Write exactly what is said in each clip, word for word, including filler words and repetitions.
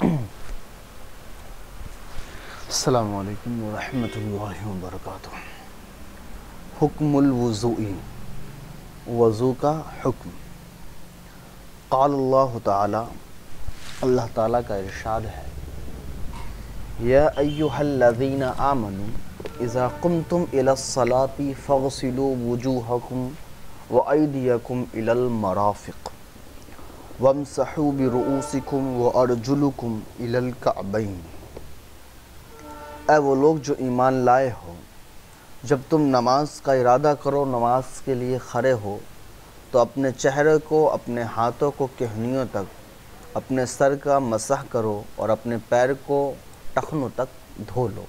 السلام علیکم ورحمۃ اللہ وبرکاتہ۔ حکم الوضوء، وضو کا حکم۔ قال اللہ تعالی، اللہ تعالیٰ کا ارشاد ہے، یا ایہا الذین آمنوا اذا قمتم الی الصلاۃ فاغسلوا وجوہکم وایدیکم الی المرافق وامسحوا برؤوسکم وارجلکم الی الکعبین۔ اے وہ لوگ جو ایمان لائے ہو، جب تم نماز کا ارادہ کرو، نماز کے لیے کھڑے ہو، تو اپنے چہرے کو، اپنے ہاتھوں کو کہنیوں تک، اپنے سر کا مسح کرو اور اپنے پیر کو ٹخنوں تک دھو لو۔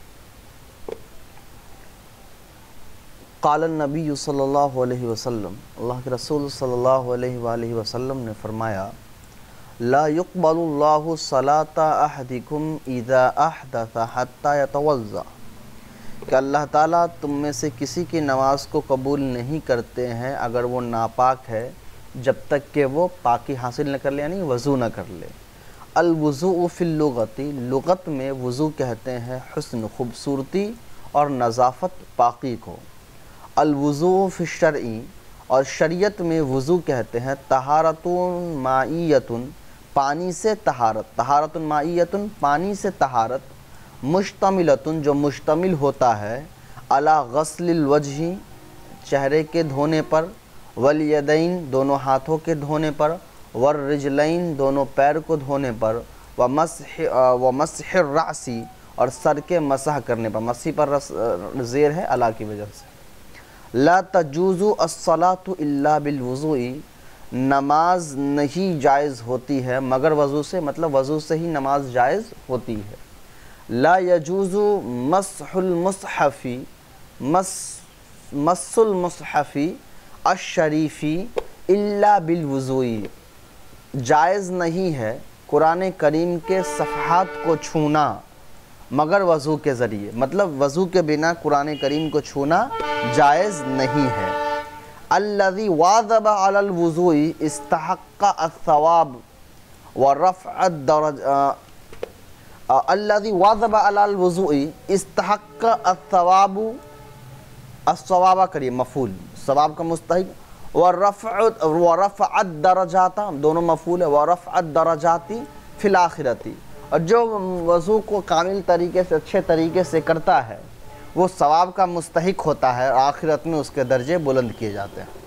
قال النبی صلی اللہ علیہ وسلم، اللہ کے رسول صلی اللہ علیہ وآلہ وسلم نے فرمایا، لا يقبل اللہ صلاة احدکم اذا احدث حتی یتوضأ، کہ اللہ تعالیٰ تم میں سے کسی کی نماز کو قبول نہیں کرتے ہیں اگر وہ ناپاک ہے، جب تک کہ وہ پاکی حاصل نہ کر لے، یعنی وضو نہ کر لے۔ الوضوء فی اللغت، لغت میں وضو کہتے ہیں حسن، خوبصورتی اور نظافت، پاکی کو۔ الوضوء فی الشرع، اور شریعت میں وضو کہتے ہیں طہارت مائیۃ، پانی سے طہارت، طہارت مائیۃ، پانی سے طہارت، مشتملۃ، جو مشتمل ہوتا ہے علی غسل الوجہ، چہرے کے دھونے پر، والیدین، دونوں ہاتھوں کے دھونے پر، والرجلین، دونوں پیر کو دھونے پر، ومسح ومسح الرأس، اور سر کے مسح کرنے پر، مسح پر زیر ہے علی کی وجہ سے۔ لا تجوز الصلاۃ الا بالوضوء، نماز نہیں جائز ہوتی ہے مگر وضو سے، مطلب وضو سے ہی نماز جائز ہوتی ہے۔ لا يجوز مسح المصحف، مس مس المصحف الشریف الا بالوضوء، جائز نہیں ہے قرآن کریم کے صفحات کو چھونا مگر وضو کے ذریعے، مطلب وضو کے بنا قرآن کریم کو چھونا جائز نہیں ہے۔ الذي واظب على الوضوء استحق الثواب ورفع الدرجات، الذي واظب على الوضوء استحق الثواب، الثواب کریے مفعول، ثواب کا مستحق، ورفع ورفع الدرجات، دونوں مفعول ہے، ورفع الدرجات فی الآخرۃ، اور جو وضو کو کامل طریقے سے، اچھے طریقے سے کرتا ہے وہ ثواب کا مستحق ہوتا ہے، اور آخرت میں اس کے درجے بلند کیے جاتے ہیں۔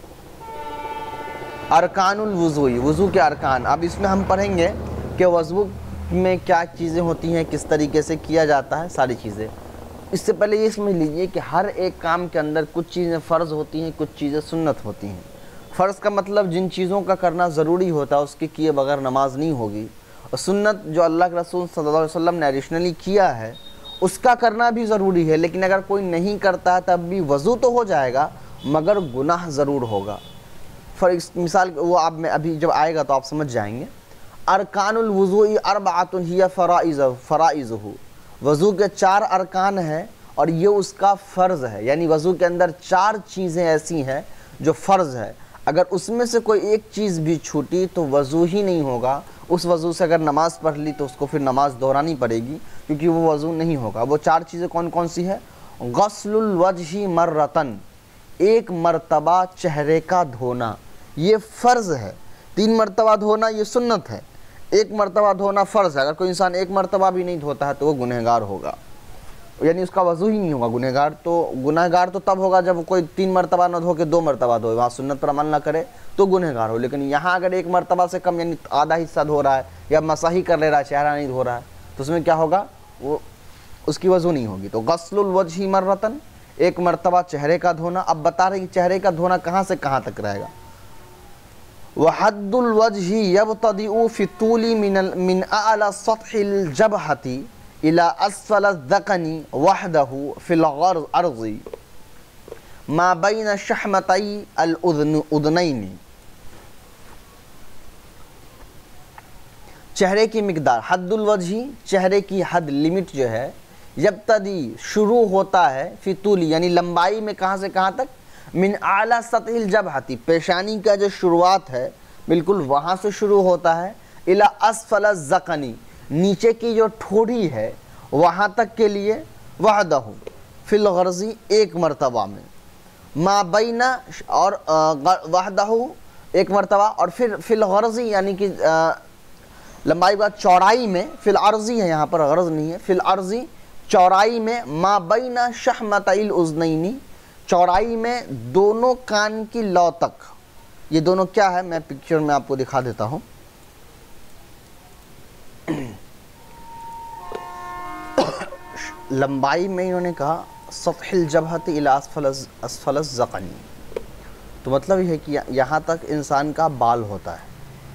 ارکان الوضوء، وضو کے ارکان۔ اب اس میں ہم پڑھیں گے کہ وضو میں کیا چیزیں ہوتی ہیں، کس طریقے سے کیا جاتا ہے، ساری چیزیں۔ اس سے پہلے یہ سمجھ لیجئے کہ ہر ایک کام کے اندر کچھ چیزیں فرض ہوتی ہیں، کچھ چیزیں سنت ہوتی ہیں۔ فرض کا مطلب جن چیزوں کا کرنا ضروری ہوتا ہے اس کے کیے بغیر نماز نہیں ہوگی، اور سنت جو اللہ کے رسول صلی اللہ علیہ وسلم نے ایڈیشنلی کیا ہے اس کا کرنا بھی ضروری ہے، لیکن اگر کوئی نہیں کرتا ہے تب بھی وضو تو ہو جائے گا مگر گناہ ضرور ہوگا۔ فار مثال وہ آپ میں ابھی جب آئے گا تو آپ سمجھ جائیں گے۔ ارکان الوضوء اربعۃ ہی فرائض فرائضہ، وضو کے چار ارکان ہیں اور یہ اس کا فرض ہے، یعنی وضو کے اندر چار چیزیں ایسی ہیں جو فرض ہے، اگر اس میں سے کوئی ایک چیز بھی چھوٹی تو وضو ہی نہیں ہوگا۔ اس وضو سے اگر نماز پڑھ لی تو اس کو پھر نماز دہرانی پڑے گی، کیونکہ وہ وضو نہیں ہوگا۔ وہ چار چیزیں کون کون سی ہیں؟ غسل الوجہ مرتن، ایک مرتبہ چہرے کا دھونا، یہ فرض ہے۔ تین مرتبہ دھونا یہ سنت ہے، ایک مرتبہ دھونا فرض ہے۔ اگر کوئی انسان ایک مرتبہ بھی نہیں دھوتا ہے تو وہ گنہگار ہوگا، یعنی اس کا وضو ہی نہیں ہوگا۔ گنہگار تو گنہگار تو تب ہوگا جب کوئی تین مرتبہ نہ دھو کے دو مرتبہ دھوئے، وہاں سنت پر عمل نہ کرے تو گنہگار ہو، لیکن یہاں اگر ایک مرتبہ سے کم یعنی آدھا حصہ دھو رہا ہے یا مسح ہی کر لے رہا ہے، چہرہ نہیں دھو رہا ہے، تو اس میں کیا ہوگا؟ وہ اس کی وضو نہیں ہوگی۔ تو غسل الوجہ مرتن، ایک مرتبہ چہرے کا دھونا۔ اب بتا رہے کہ چہرے کا دھونا کہاں سے کہاں تک رہے گا۔ وحد الوجہ یبتدئ فی الطول من من اعلی سطح الجبہۃ الى اسفل الذقن وحدہ فی العرض ما بین شحمتئی الاذنین، چہرے کی مقدار، حد الوجہ چہرے کی حد، لمٹ جو ہے، یبتدی شروع ہوتا ہے، فی طول یعنی لمبائی میں کہاں سے کہاں تک، من اعلی سطح الجبہۃ پیشانی کا جو شروعات ہے بالکل وہاں سے شروع ہوتا ہے، الی اسفل الذقن نیچے کی جو ٹھوڑی ہے وہاں تک کے لیے وحدہ فی الغرضی ایک مرتبہ میں، ما بینا اور وحدہ ایک مرتبہ، اور پھر فی الغرضی یعنی کہ لمبائی بات چوڑائی میں، فی العرضی ہے یہاں پر غرض نہیں ہے، فی العرضی چوڑائی میں، ما بین شحمتئی الاذنین چوڑائی میں دونوں کان کی لو تک. یہ دونوں کیا ہے میں پکچر میں آپ کو دکھا دیتا ہوں. لمبائی میں انہوں نے کہا سطح الجبہۃ الی اسفل اسفل الذقن، تو مطلب یہ ہے کہ یہاں تک انسان کا بال ہوتا ہے،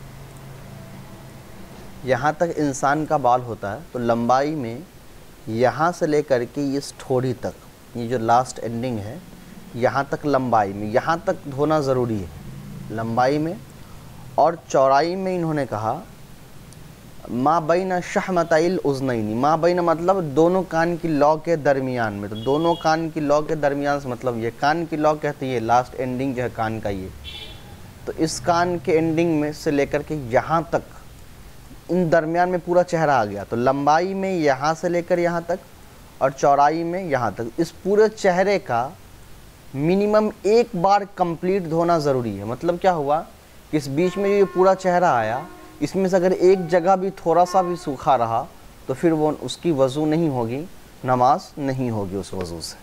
یہاں تک انسان کا بال ہوتا ہے. تو لمبائی میں یہاں سے لے کر کے اس ٹھوڑی تک، یہ جو لاسٹ اینڈنگ ہے یہاں تک لمبائی میں، یہاں تک دھونا ضروری ہے لمبائی میں. اور چوڑائی میں انہوں نے کہا ما بین شحمتئی الاذنین، ما بین مطلب دونوں کان کی لو کے درمیان میں. تو دونوں کان کی لو کے درمیان سے مطلب یہ کان کی لو کہتے ہیں، یہ لاسٹ اینڈنگ جو ہے کان کا، یہ تو اس کان کے اینڈنگ میں سے لے کر کے یہاں تک ان درمیان میں پورا چہرہ آ گیا. تو لمبائی میں یہاں سے لے کر یہاں تک اور چوڑائی میں یہاں تک، اس پورے چہرے کا منیمم ایک بار کمپلیٹ دھونا ضروری ہے. مطلب کیا ہوا کہ اس بیچ میں جو یہ پورا چہرہ آیا، اس میں سے اگر ایک جگہ بھی تھوڑا سا بھی سوکھا رہا تو پھر وہ اس کی وضو نہیں ہوگی، نماز نہیں ہوگی اس وضو سے.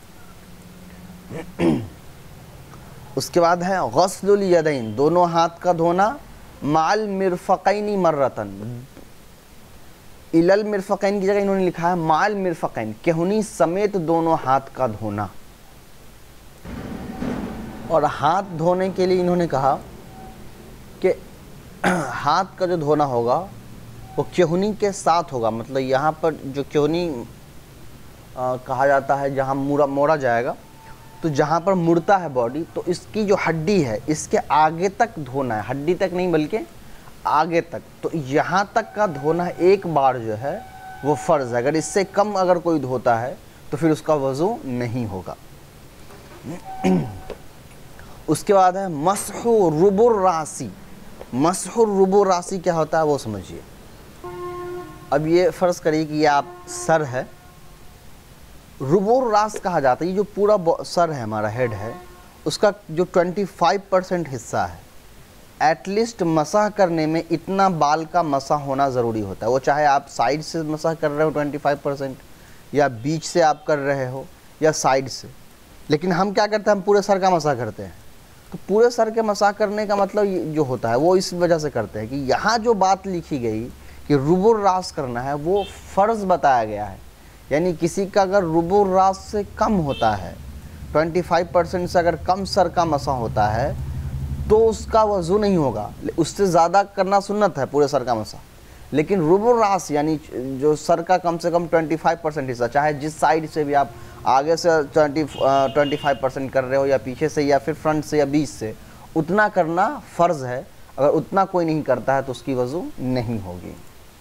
اس کے بعد ہے غسل الیدین، دونوں ہاتھ کا دھونا، مع المرفقین مرتن، الی المرفقین کی جگہ انہوں نے لکھا ہے مع المرفقین، کہنی سمیت دونوں ہاتھ کا دھونا. اور ہاتھ دھونے کے لیے انہوں نے کہا کہ ہاتھ کا جو دھونا ہوگا وہ کہنی کے ساتھ ہوگا. مطلب یہاں پر جو کہنی کہا جاتا ہے جہاں موڑا موڑا جائے گا، تو جہاں پر مڑتا ہے باڈی، تو اس کی جو ہڈی ہے اس کے آگے تک دھونا ہے، ہڈی تک نہیں بلکہ آگے تک. تو یہاں تک کا دھونا ایک بار جو ہے وہ فرض ہے. اگر اس سے کم اگر کوئی دھوتا ہے تو پھر اس کا وضو نہیں ہوگا. اس کے بعد ہے مسح ربع الراس. مسح ربع الراس کیا ہوتا ہے وہ سمجھیے. اب یہ فرض کریے کہ یہ آپ سر ہے، ربع الراس کہا جاتا ہے، یہ جو پورا سر ہے ہمارا ہیڈ ہے، اس کا جو پچیس پرسنٹ حصہ ہے، ایٹ لیسٹ مسح کرنے میں اتنا بال کا مسح ہونا ضروری ہوتا ہے. وہ چاہے آپ سائیڈ سے مسح کر رہے ہو پچیس پرسنٹ، یا بیچ سے آپ کر رہے ہو، یا سائیڈ سے. لیکن ہم کیا کرتے ہیں، ہم پورے سر کا مسح کرتے ہیں. تو پورے سر کے مسح کرنے کا مطلب جو ہوتا ہے وہ اس وجہ سے کرتے ہیں کہ یہاں جو بات لکھی گئی کہ ربع الراس کرنا ہے وہ فرض بتایا گیا ہے. یعنی کسی کا اگر ربع الراس سے کم ہوتا ہے، پچیس پرسنٹ سے اگر کم سر کا مسح ہوتا ہے تو اس کا وضو نہیں ہوگا. اس سے زیادہ کرنا سنت ہے پورے سر کا مسح. لیکن ربع الراس یعنی جو سر کا کم سے کم پچیس پرسنٹ حصہ، چاہے جس سائیڈ سے بھی آپ آگے سے پچیس پرسنٹ کر رہے ہو، یا پیچھے سے، یا پھر فرنٹ سے، یا بیچ سے، اتنا کرنا فرض ہے. اگر اتنا کوئی نہیں کرتا ہے تو اس کی وضو نہیں ہوگی.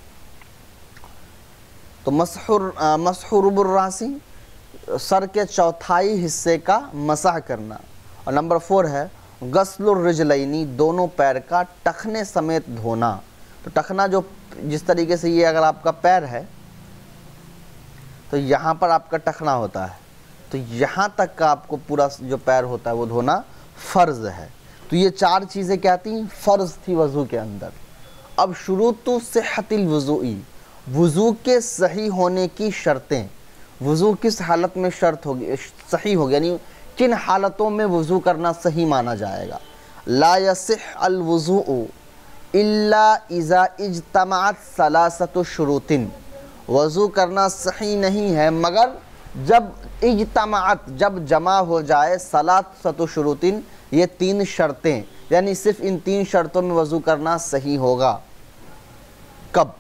تو مسح مسح ربع الراس، سر کے چوتھائی حصے کا مسح کرنا. اور نمبر فور ہے غسل الرجلین، دونوں پیر کا ٹخنے سمیت دھونا. تو ٹخنا جو جس طریقے سے یہ اگر آپ کا پیر ہے تو یہاں پر آپ کا ٹخنا ہوتا ہے، تو یہاں تک کا آپ کو پورا جو پیر ہوتا ہے وہ دھونا فرض ہے. تو یہ چار چیزیں کیا تھیں، فرض تھی وضو کے اندر. اب شروط صحت الوضوء، وضو کے صحیح ہونے کی شرطیں. وضو کس حالت میں شرط ہوگی صحیح ہوگی، یعنی کن حالتوں میں وضو کرنا صحیح مانا جائے گا. لا یصح الوضوء الا اذا اجتمعت ثلاثۃ شروط، وضو کرنا صحیح نہیں ہے مگر جب اجتماعت، جب جمع ہو جائے ثلاثۃ شروط، یہ تین شرطیں، یعنی صرف ان تین شرطوں میں وضو کرنا صحیح ہوگا. کب؟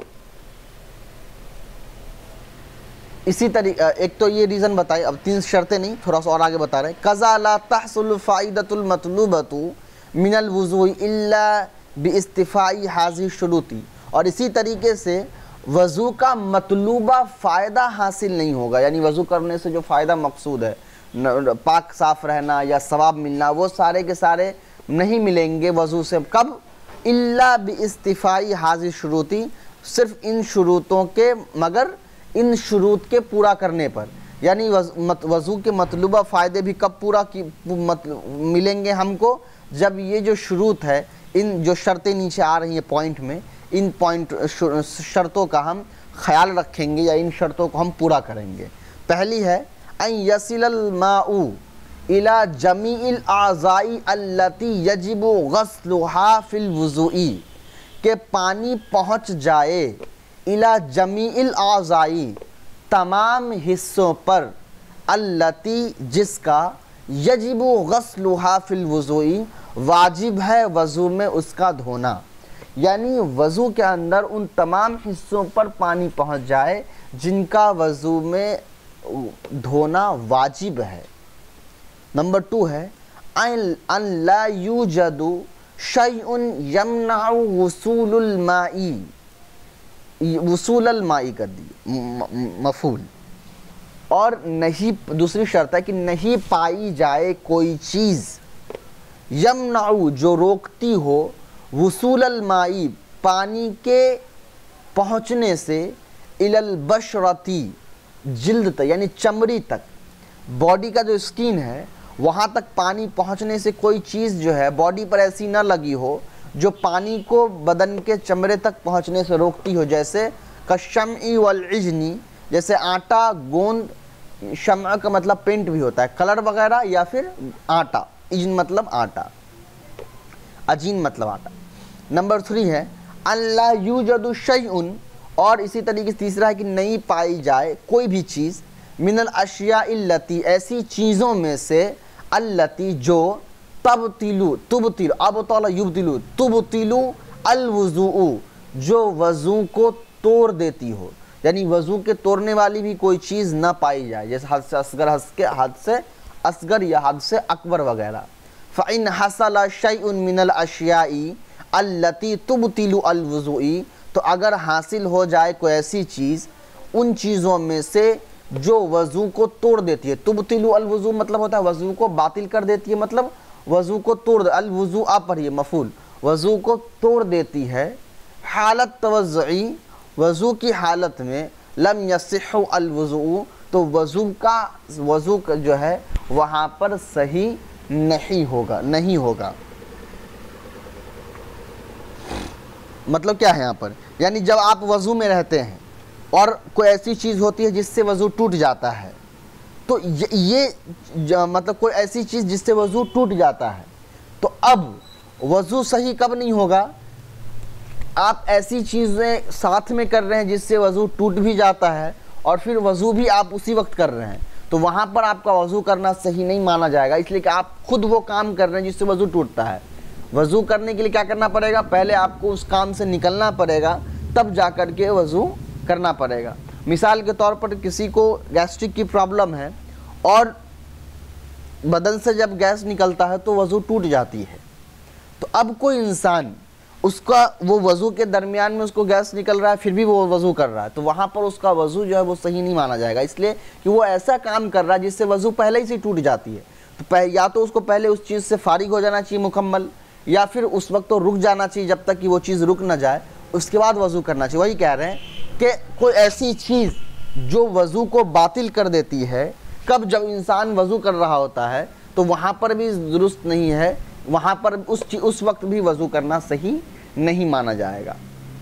اسی طریقے ایک تو یہ ریزن بتائے، اب تین شرطیں نہیں، تھوڑا سا اور آگے بتا رہے ہیں. قضا لا تحصل فائدۃ المطلوبۃ من الوضوء الا باستفاء هذه الشروط. اور اسی طریقے سے وضو کا مطلوبہ فائدہ حاصل نہیں ہوگا، یعنی وضو کرنے سے جو فائدہ مقصود ہے، پاک صاف رہنا یا ثواب ملنا، وہ سارے کے سارے نہیں ملیں گے وضو سے. کب؟ الا باستفاء هذه الشروط، صرف ان شروطوں کے مگر ان شروط کے پورا کرنے پر، یعنی وضو کے مطلوبہ فائدے بھی کب پورا کی ملیں گے ہم کو؟ جب یہ جو شروط ہے، ان جو شرطیں نیچے آ رہی ہیں پوائنٹ میں، ان پوائنٹ شرطوں کا ہم خیال رکھیں گے یا ان شرطوں کو ہم پورا کریں گے۔ پہلی ہے ان یصل الماء الى جمیع الاعضاء التي یجب غسلها فی الوضوء، کہ پانی پہنچ جائے الى جمیع الاعضاء تمام حصوں پر، التی جس کا، یجب غسلها فی الوضوء واجب ہے وضو میں اس کا دھونا، یعنی وضو کے اندر ان تمام حصوں پر پانی پہنچ جائے جن کا وضو میں دھونا واجب ہے۔ نمبر ٹو ہے ان لا یوجد شیء یمنع وصول الماء، وصول الماء کر دی مفعول، اور نہیں، دوسری شرط ہے کہ نہیں پائی جائے کوئی چیز، یمنع جو روکتی ہو، وصول الماء پانی کے پہنچنے سے، الی البشرتی جلد تک یعنی چمڑی تک، باڈی کا جو اسکن ہے وہاں تک پانی پہنچنے سے کوئی چیز جو ہے باڈی پر ایسی نہ لگی ہو جو پانی کو بدن کے چمڑے تک پہنچنے سے روکتی ہو، جیسے کالشمع والعجن، جیسے آٹا، گوند، شمع کا مطلب پینٹ بھی ہوتا ہے، کلر وغیرہ، یا پھر آٹا، عجن مطلب آٹا، عجین مطلب آٹا۔ نمبر تھری ہے ان لا یوجد شیء، اور اسی طریقے سے تیسرا ہے کہ نہیں پائی جائے کوئی بھی چیز، من الاشیاء التی ایسی چیزوں میں سے، التی جو، تبطلو تبطل ابطل یبطلو تبطلو الوضوء جو وضو کو توڑ دیتی ہو، یعنی وضو کے توڑنے والی بھی کوئی چیز نہ پائی جائے، جیسے حد سے اصغر، حد کے حد سے اصغر یا حد سے اکبر وغیرہ۔ فإن حصل شیء من الاشیاء التی تبطل الوضوء، تو اگر حاصل ہو جائے کوئی ایسی چیز ان چیزوں میں سے جو وضو کو توڑ دیتی ہے، تبطل الوضوء مطلب ہوتا ہے وضو کو باطل کر دیتی ہے، مطلب وضو کو توڑ، الوضوء آپ پڑھیے مفعول، وضو کو توڑ دیتی ہے، حالت توضعی وضو کی حالت میں، لم یصح الوضوء تو وضو کا وضو کا جو ہے وہاں پر صحیح نہیں ہوگا نہیں ہوگا مطلب کیا ہے یہاں پر؟ یعنی جب آپ وضو میں رہتے ہیں اور کوئی ایسی چیز ہوتی ہے جس سے وضو ٹوٹ جاتا ہے، تو یہ مطلب کوئی ایسی چیز جس سے وضو ٹوٹ جاتا ہے، تو اب وضو صحیح کب نہیں ہوگا؟ آپ ایسی چیزیں ساتھ میں کر رہے ہیں جس سے وضو ٹوٹ بھی جاتا ہے اور پھر وضو بھی آپ اسی وقت کر رہے ہیں، تو وہاں پر آپ کا وضو کرنا صحیح نہیں مانا جائے گا، اس لیے کہ آپ خود وہ کام کر رہے ہیں جس سے وضو ٹوٹتا ہے۔ وضو کرنے کے لیے کیا کرنا پڑے گا؟ پہلے آپ کو اس کام سے نکلنا پڑے گا، تب جا کر کے وضو کرنا پڑے گا۔ مثال کے طور پر کسی کو گیسٹرک کی پرابلم ہے اور بدن سے جب گیس نکلتا ہے تو وضو ٹوٹ جاتی ہے، تو اب کوئی انسان اس کا وہ وضو کے درمیان میں اس کو گیس نکل رہا ہے پھر بھی وہ وضو کر رہا ہے، تو وہاں پر اس کا وضو جو ہے وہ صحیح نہیں مانا جائے گا، اس لیے کہ وہ ایسا کام کر رہا ہے جس سے وضو پہلے ہی سے ٹوٹ جاتی ہے، تو یا تو اس کو پہلے اس چیز سے فارغ ہو جانا چاہیے مکمل، یا پھر اس وقت تو رک جانا چاہیے جب تک کہ وہ چیز رک نہ جائے، اس کے بعد وضو کرنا چاہیے۔ وہی کہہ رہے ہیں کہ کوئی ایسی چیز جو وضو کو باطل کر دیتی ہے، کب؟ جب انسان وضو کر رہا ہوتا ہے تو وہاں پر بھی درست نہیں ہے، وہاں پر اس اس وقت بھی وضو کرنا صحیح نہیں مانا جائے گا۔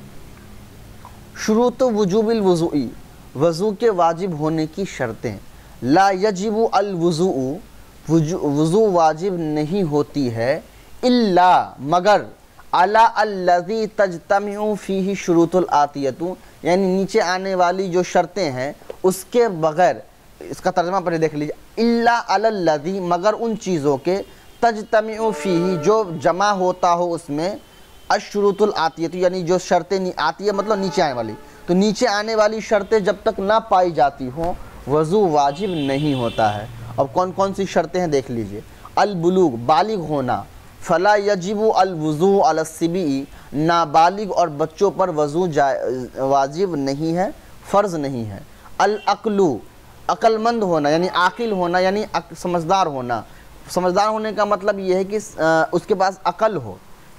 شروط وجوب الوضوء، وضو کے واجب ہونے کی شرطیں۔ لا یجب الوضوء، وضو واجب نہیں ہوتی ہے، الا مگر، علی الذی تجتمع فیہ شروط الآتیۃ، یعنی نیچے آنے والی جو شرطیں ہیں اس کے بغیر، اس کا ترجمہ پہلے دیکھ لیجیے، الا علی الذی مگر ان چیزوں کے، تجتمع فیہ جو جمع ہوتا ہو اس میں، الشروط الآتیۃ یعنی جو شرطیں آتی ہے مطلب نیچے آنے والی، تو نیچے آنے والی شرطیں جب تک نہ پائی جاتی ہوں وضو واجب نہیں ہوتا ہے۔ اب کون کون سی شرطیں ہیں دیکھ لیجئے۔ البلوغ، بالغ ہونا، فلا یجب الوضوء علی الصبی، نابالغ اور بچوں پر وضو واجب نہیں ہے، فرض نہیں ہے۔ العقل، عقل مند ہونا یعنی عاقل ہونا یعنی سمجھدار ہونا، سمجھدار ہونے کا مطلب یہ ہے کہ اس کے پاس عقل ہو۔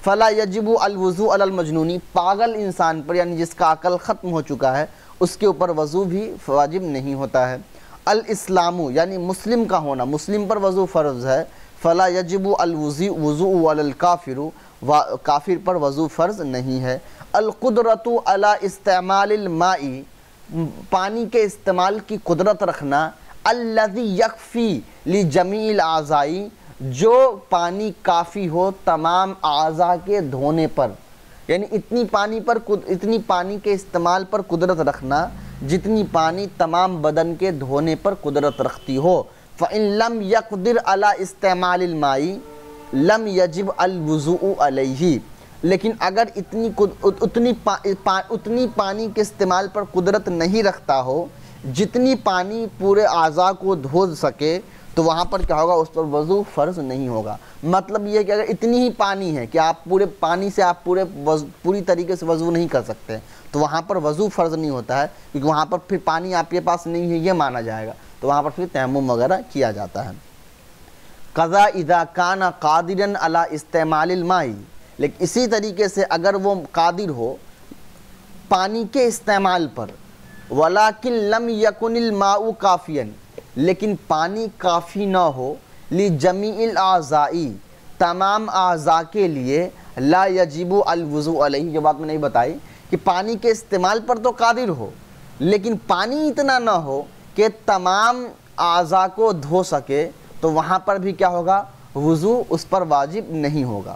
فلا یجب الوضوء علی المجنون، پاگل انسان پر یعنی جس کا عقل ختم ہو چکا ہے اس کے اوپر وضو بھی واجب نہیں ہوتا ہے۔ الاسلام یعنی مسلم کا ہونا، مسلم پر وضو فرض ہے، فلا یجب الوضوء علی الکافر، کافر پر وضو فرض نہیں ہے۔ القدرۃ علی استعمال الماء، پانی کے استعمال کی قدرت رکھنا، الذی یکفی لجمیع الاعضاء، جو پانی کافی ہو تمام اعضاء کے دھونے پر، یعنی اتنی پانی پر اتنی پانی کے استعمال پر قدرت رکھنا جتنی پانی تمام بدن کے دھونے پر قدرت رکھتی ہو۔ فَإِن لَمْ يَقْدِرْ عَلَى اسْتِعْمَالِ الْمَاءِ لَمْ يَجِبْ الْوُضُوءُ عَلَيْهِ، لیکن اگر اتنی اتنی اتنی پانی کے استعمال پر قدرت نہیں رکھتا ہو جتنی پانی پورے اعضاء کو دھو سکے تو وہاں پر کیا ہوگا، اس پر وضو فرض نہیں ہوگا۔ مطلب یہ ہے کہ اگر اتنی ہی پانی ہے کہ آپ پورے پانی سے آپ پورے پوری طریقے سے وضو نہیں کر سکتے تو وہاں پر وضو فرض نہیں ہوتا ہے، کیونکہ وہاں پر پھر پانی آپ کے پاس نہیں ہے یہ مانا جائے گا، تو وہاں پر پھر تیمم وغیرہ کیا جاتا ہے۔ قضا اذا کان قادرا علی استعمال الماء، لیکن اسی طریقے سے اگر وہ قادر ہو پانی کے استعمال پر، ولیکن لم یکن الماء کافیا، لیکن پانی کافی نہ ہو، لجمیع الاعضاء، تمام اعضاء کے لیے، لا یجب الوضوء علیہ، جو بات میں نہیں بتائی کہ پانی کے استعمال پر تو قادر ہو لیکن پانی اتنا نہ ہو کہ تمام اعضاء کو دھو سکے تو وہاں پر بھی کیا ہوگا، وضو اس پر واجب نہیں ہوگا۔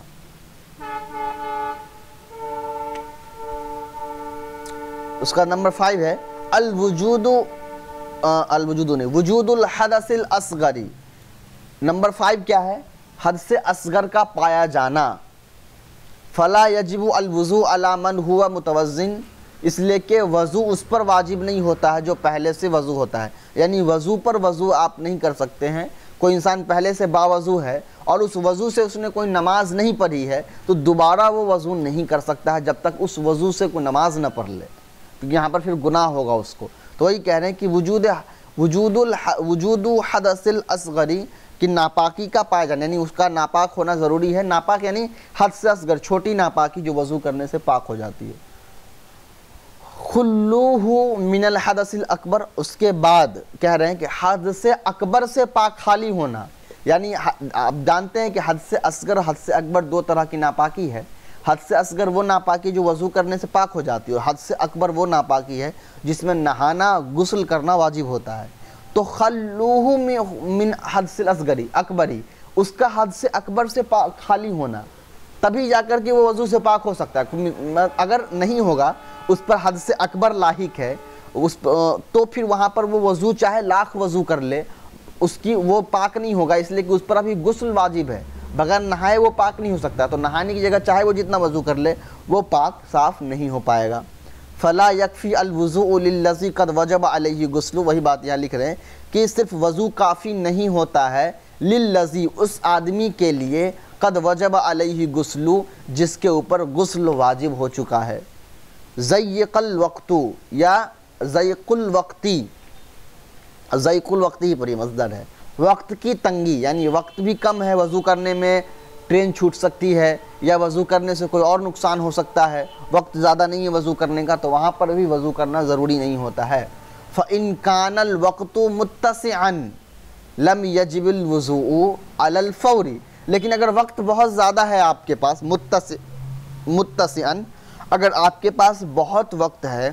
اس کا نمبر فائیو ہے الوجود الوجود نے وجود الحدث الاصغری۔ نمبر فائیو کیا ہے، حدث اصغر کا پایا جانا۔ فلا یجب الوضوء علی من ہوا متوضن، اس لیے کہ وضو اس پر واجب نہیں ہوتا ہے جو پہلے سے وضو ہوتا ہے، یعنی وضو پر وضو آپ نہیں کر سکتے ہیں۔ کوئی انسان پہلے سے باوضو ہے اور اس وضو سے اس نے کوئی نماز نہیں پڑھی ہے تو دوبارہ وہ وضو نہیں کر سکتا ہے جب تک اس وضو سے کوئی نماز نہ پڑھ لے، کیونکہ یہاں پر پھر گناہ ہوگا اس کو۔ تو وہی کہہ رہے ہیں کہ وجود وجود وجود حدث الاصغری، کہ ناپاکی کا پایا جانا، یعنی اس کا ناپاک ہونا ضروری ہے۔ ناپاک یعنی حدث اصغر، چھوٹی ناپاکی جو وضو کرنے سے پاک ہو جاتی ہے۔ خلوہ من الحدث الاکبر، اس کے بعد کہہ رہے ہیں کہ حدث اکبر سے پاک خالی ہونا، یعنی آپ جانتے ہیں کہ حدث اصغر حدث اکبر دو طرح کی ناپاکی ہے۔ حدث اصغر وہ ناپاکی جو وضو کرنے سے پاک ہو جاتی ہے، اور حدث اکبر وہ ناپاکی ہے جس میں نہانا غسل کرنا واجب ہوتا ہے۔ تو خلوہ من حدث الاصغری اکبری، اس کا حدث اکبر سے خالی ہونا، تبھی جا کر کے وہ وضو سے پاک ہو سکتا ہے۔ اگر نہیں ہوگا اس پر حدث اکبر لاحق ہے اس تو پھر وہاں پر وہ وضو چاہے لاکھ وضو کر لے اس کی وہ پاک نہیں ہوگا، اس لیے کہ اس پر ابھی غسل واجب ہے، بغیر نہائے وہ پاک نہیں ہو سکتا۔ تو نہانے کی جگہ چاہے وہ جتنا وضو کر لے وہ پاک صاف نہیں ہو پائے گا۔ فلا یکفی الوضوء للذی قد وجب علیہ غسل، وہی بات یہاں لکھ رہے ہیں کہ صرف وضو کافی نہیں ہوتا ہے، للذی اس آدمی کے لیے، قد وجب علیہ غسل جس کے اوپر غسل واجب ہو چکا ہے۔ ضیق الوقت یا ضیق الوقتی، ضیق الوقتی پر یہ مصدر ہے، وقت کی تنگی، یعنی وقت بھی کم ہے، وضو کرنے میں ٹرین چھوٹ سکتی ہے یا وضو کرنے سے کوئی اور نقصان ہو سکتا ہے، وقت زیادہ نہیں ہے وضو کرنے کا، تو وہاں پر بھی وضو کرنا ضروری نہیں ہوتا ہے۔ فَإِن كَانَ الْوَقْتُ مُتَّسِعًا لَمْ يَجِبِ الْوُضُوءُ عَلَى الْفَوْرِ، لیکن اگر وقت بہت زیادہ ہے آپ کے پاس، متسع متسعاً اگر آپ کے پاس بہت وقت ہے،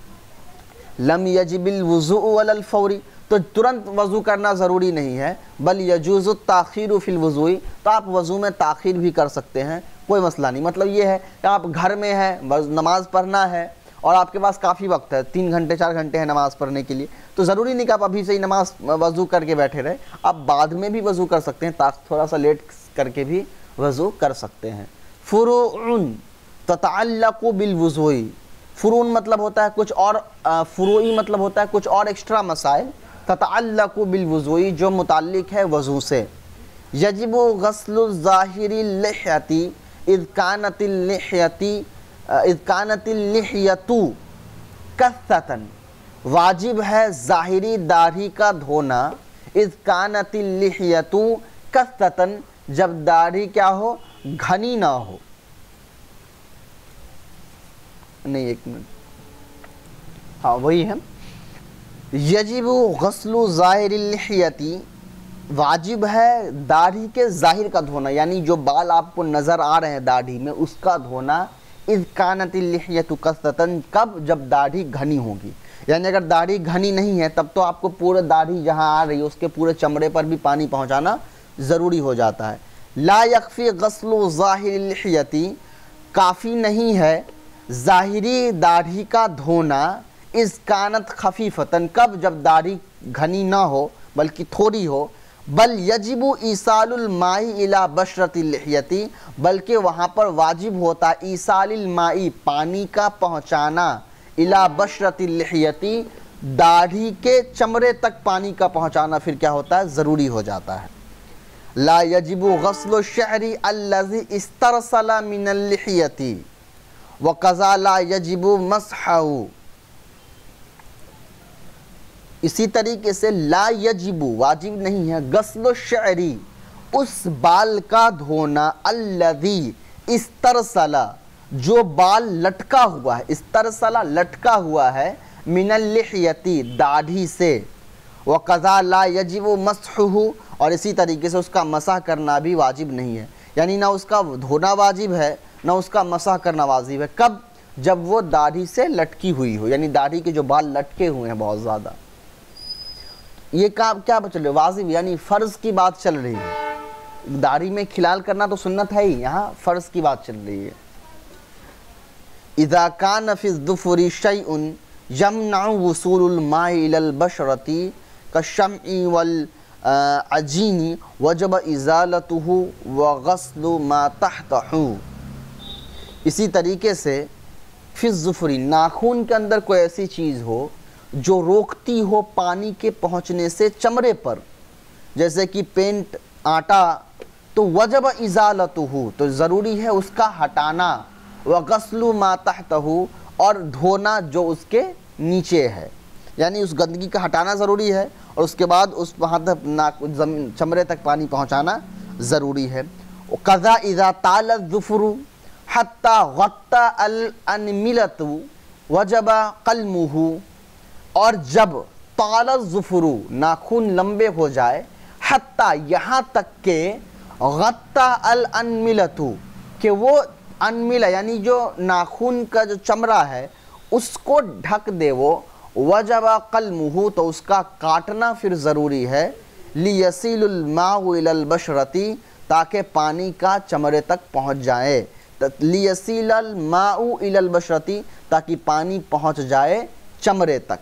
لَمْ يَجِبِ الْوُضُوءُ عَلَى الْفَوْرِ، تو ترنت وضو کرنا ضروری نہیں ہے، بل یجوز التاخیر فی الوضوء، تو آپ وضو میں تاخیر بھی کر سکتے ہیں، کوئی مسئلہ نہیں۔ مطلب یہ ہے کہ آپ گھر میں ہیں، نماز پڑھنا ہے اور آپ کے پاس کافی وقت ہے، تین گھنٹے چار گھنٹے ہیں نماز پڑھنے کے لیے، تو ضروری نہیں کہ آپ ابھی سے ہی نماز وضو کر کے بیٹھے رہے، آپ بعد میں بھی وضو کر سکتے ہیں، تھوڑا سا لیٹ کر کے بھی وضو کر سکتے ہیں۔ فروع تتعلق بالوضوء، فروع مطلب ہوتا ہے کچھ اور، فروعی مطلب ہوتا ہے کچھ اور ایکسٹرا مسائل، تتعلق بالوضوء جو متعلق ہے وضو سے۔ یجب غسل الظاہر اللحیتی اذ کانت اللحیتی اذ کانت اللحیۃ کثۃً، واجب ہے ظاہری داڑھی کا دھونا، اذ کانت اللحیۃ کثۃً، جب داڑھی کیا ہو، گھنی نہ ہو، نہیں ایک منٹ, ہاں وہی ہے. یجب غسل ظاہر اللحیتی, واجب ہے داڑھی کے ظاہر کا دھونا, یعنی جو بال آپ کو نظر آ رہے ہیں داڑھی میں اس کا دھونا. اذ کانت اللحیۃ کثرتاً, کب, جب داڑھی گھنی ہوگی. یعنی اگر داڑھی گھنی نہیں ہے تب تو آپ کو پورے داڑھی جہاں آ رہی ہے اس کے پورے چمڑے پر بھی پانی پہنچانا ضروری ہو جاتا ہے. لا یکفی غسل ظاہر اللحیۃ, کافی نہیں ہے ظاہری داڑھی کا دھونا. اذ کانت خفیفتاً, کب, جب داڑھی گھنی نہ ہو بلکہ تھوڑی ہو. بل یجب ایصال الماء الی بشرۃ اللحیۃ, بلکہ وہاں پر واجب ہوتا ہے ایصال الماء, پانی کا پہنچانا, الی بشرۃ اللحیۃ, داڑھی کے چمڑے تک پانی کا پہنچانا پھر کیا ہوتا ہے, ضروری ہو جاتا ہے. لا یجب غسل الشعر الذی استرسل من اللحیۃ وکذا لا یجب مسحہ, اسی طریقے سے لا یجب, واجب نہیں ہے, غسل الشعر, اس بال کا دھونا, الذی استرسل, جو بال لٹکا ہوا ہے, استرسل لٹکا ہوا ہے, من اللحیۃ, داڑھی سے. وقضا لا یجب مسحہ, اور اسی طریقے سے اس کا مسح کرنا بھی واجب نہیں ہے. یعنی نہ اس کا دھونا واجب ہے نہ اس کا مسح کرنا واجب ہے. کب, جب وہ داڑھی سے لٹکی ہوئی ہو, یعنی داڑھی کے جو بال لٹکے ہوئے ہیں بہت زیادہ. یہ کام کیا چل رہی ہے, واجب یعنی فرض کی بات چل رہی ہے. داڑھی میں کھلال کرنا تو سنت ہے ہی, یہاں فرض کی بات چل رہی ہے. اذا کان فی الظفر شیء یمنع وصول الماء الی البشرۃ کالشمع والعجین وجب ازالتہ وغسل ما تحتہ. اسی طریقے سے فی الظفر, ناخن کے اندر کوئی ایسی چیز ہو جو روکتی ہو پانی کے پہنچنے سے چمڑے پر, جیسے کہ پینٹ, آٹا, تو وجب ازالتہ, تو ضروری ہے اس کا ہٹانا. وغسل ما تحتہ, اور دھونا جو اس کے نیچے ہے, یعنی اس گندگی کا ہٹانا ضروری ہے اور اس کے بعد اس وہاں تک چمڑے تک پانی پہنچانا ضروری ہے. قضا اذا طال الظفر حتی غطى الانملۃ وجب قلمہ, اور جب طال الظفر, ناخن لمبے ہو جائے, حتی, یہاں تک کہ, غطى الانملۃ, کہ وہ انملہ یعنی جو ناخن کا جو چمڑا ہے اس کو ڈھک دے, وہ وجب قلمہ, تو اس کا کاٹنا پھر ضروری ہے. لیصل الماء الی البشرۃ, تاکہ پانی کا چمڑے تک پہنچ جائے. لیصل الماء الی البشرۃ, تاکہ پانی پہنچ جائے چمڑے تک.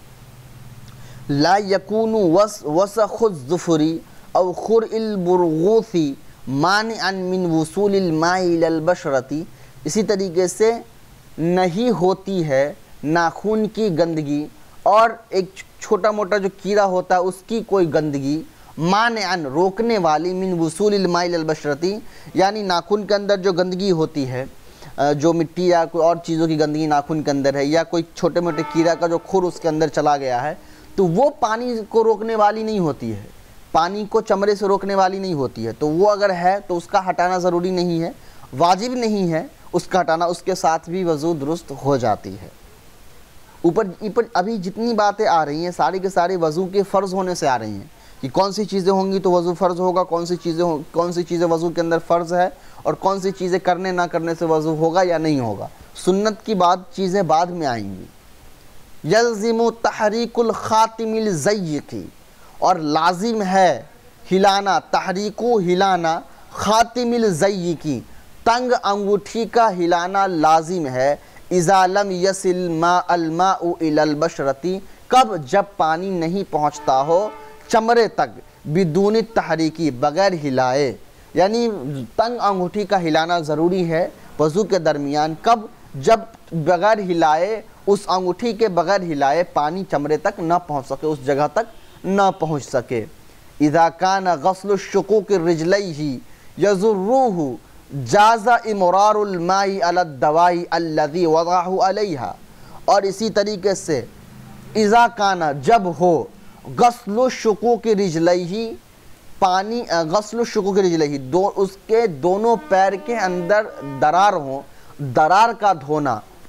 لا یکون وسخ الظفر او خرع البرغوث مانعا من وصول الماء الی البشرۃ, اسی طریقے سے نہیں ہوتی ہے ناخن کی گندگی اور ایک چھوٹا موٹا جو کیڑا ہوتا ہے اس کی کوئی گندگی, مانعا, روکنے والی, من وصول الماء الی البشرۃ, یعنی ناخن کے اندر جو گندگی ہوتی ہے, جو مٹی یا کوئی اور چیزوں کی گندگی ناخن کے اندر ہے, یا کوئی چھوٹے موٹے کیڑا کا جو کھر اس کے اندر چلا گیا ہے, تو وہ پانی کو روکنے والی نہیں ہوتی ہے, پانی کو چمڑے سے روکنے والی نہیں ہوتی ہے. تو وہ اگر ہے تو اس کا ہٹانا ضروری نہیں ہے, واجب نہیں ہے اس کا ہٹانا, اس کے ساتھ بھی وضو درست ہو جاتی ہے. اوپر اوپر ابھی جتنی باتیں آ رہی ہیں ساری کے ساری وضو کے فرض ہونے سے آ رہی ہیں, کہ کون سی چیزیں ہوں گی تو وضو فرض ہوگا, کون سی چیزیں ہوں کون سی چیزیں وضو کے اندر فرض ہے, اور کون سی چیزیں کرنے نہ کرنے سے وضو ہوگا یا نہیں ہوگا. سنت کی بات چیزیں بعد میں آئیں گی. یلزم تحریک الخاتم الضیق, اور لازم ہے ہلانا, تحریک ہلانا, خاتم الضیق, تنگ انگوٹھی کا ہلانا لازم ہے. اذا لم یصل ماء الماء الی البشرۃ, کب, جب پانی نہیں پہنچتا ہو چمڑے تک, بدون تحریکی, بغیر ہلائے, یعنی تنگ انگوٹھی کا ہلانا ضروری ہے وضو کے درمیان. کب, جب بغیر ہلائے, اس انگوٹھی کے بغیر ہلائے پانی چمڑے تک نہ پہنچ سکے, اس جگہ تک نہ پہنچ سکے. اذا کان غسل الشقوق رجلیہ یضرہ جاز امرار الماء علی الدواء الذی وضعہ علیہا, اور اسی طریقے سے اذا کان, جب ہو, غسل الشقوق رجلیہ, پانی, غسل الشقوق رجلیہ, دو اس کے دونوں پیر کے اندر درار ہوں, درار کا دھونا,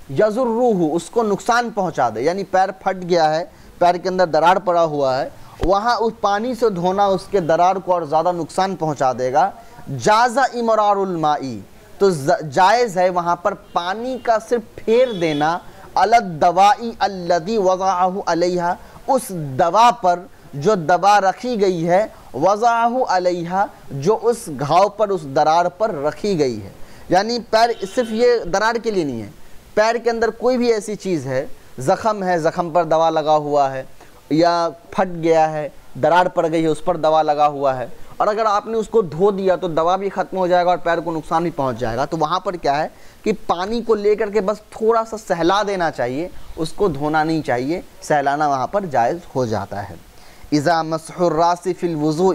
یضرہ اس کو نقصان پہنچا دے، یعنی پیر پھٹ گیا ہے، پیر کے اندر درار پڑا ہوا ہے، وہاں اس پانی سے دھونا اس کے درار کو اور زیادہ نقصان پہنچا دے گا، جاز امرار الماء تو جائز ہے وہاں پر پانی کا صرف پھیر دینا، علی الدواء الذی وضعہ علیہا اس دوا پر جو دوا رکھی گئی ہے، وضعہ علیہا جو اس گھاؤ پر اس درار پر رکھی گئی ہے، یعنی پیر صرف یہ درار کے لیے نہیں ہے، پیر کے اندر کوئی بھی ایسی چیز ہے، زخم ہے، زخم پر دوا لگا ہوا ہے، یا پھٹ گیا ہے، درار پڑ گئی ہے، اس پر دوا لگا ہوا ہے، اور اگر آپ نے اس کو دھو دیا تو دوا بھی ختم ہو جائے گا اور پیر کو نقصان بھی پہنچ جائے گا، تو وہاں پر کیا ہے کہ پانی کو لے کر کے بس تھوڑا سا سہلا دینا چاہیے، اس کو دھونا نہیں چاہیے، سہلانا وہاں پر جائز ہو جاتا ہے۔ اذا مسح الراس فی الوضوء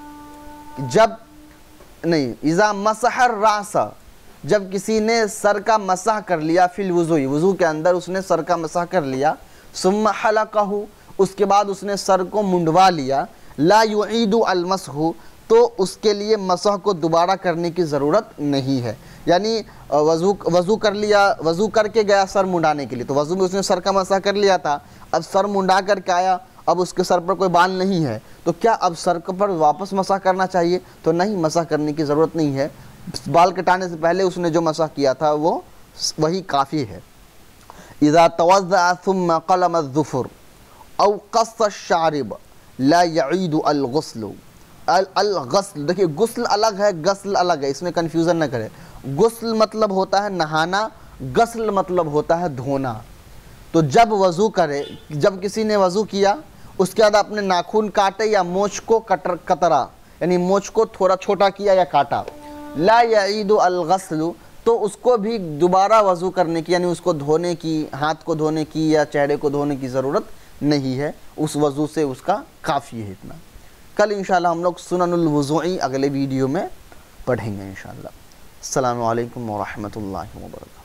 جب نہیں اذا مسح الراس جب کسی نے سر کا مسح کر لیا، فی الوضوء وضو کے اندر اس نے سر کا مسح کر لیا، ثم حلقہ اس کے بعد اس نے سر کو منڈوا لیا، لا یعید المسح تو اس کے لیے مسح کو دوبارہ کرنے کی ضرورت نہیں ہے، یعنی وضو وضو کر لیا، وضو کر کے گیا سر منڈانے کے لیے، تو وضو میں اس نے سر کا مسح کر لیا تھا، اب سر منڈا کر کے آیا، اب اس کے سر پر کوئی بال نہیں ہے، تو کیا اب سر پر واپس مسح کرنا چاہیے؟ تو نہیں، مسح کرنے کی ضرورت نہیں ہے، بال کٹانے سے پہلے اس نے جو مسح کیا تھا وہ وہی کافی ہے۔ اذا توضأ ثم قلم الظفر او قص الشارب لا يعید الغسل الغسل دیکھیے غسل الگ ہے، غسل الگ ہے، اس میں کنفیوژن نہ کرے، غسل مطلب ہوتا ہے نہانا، غسل مطلب ہوتا ہے دھونا، تو جب وضو کرے، جب کسی نے وضو کیا اس کے بعد اپنے ناخن کاٹے یا مونچھ کو کٹر کترا یعنی مونچھ کو تھوڑا چھوٹا کیا یا کاٹا، لا یعید الغسل تو اس کو بھی دوبارہ وضو کرنے کی یعنی اس کو دھونے کی، ہاتھ کو دھونے کی یا چہرے کو دھونے کی ضرورت نہیں ہے، اس وضو سے اس کا کافی ہے اتنا۔ کل انشاءاللہ ہم لوگ سنن الوضوء اگلے ویڈیو میں پڑھیں گے انشاءاللہ۔ السلام علیکم ورحمۃ اللہ وبرکاتہ۔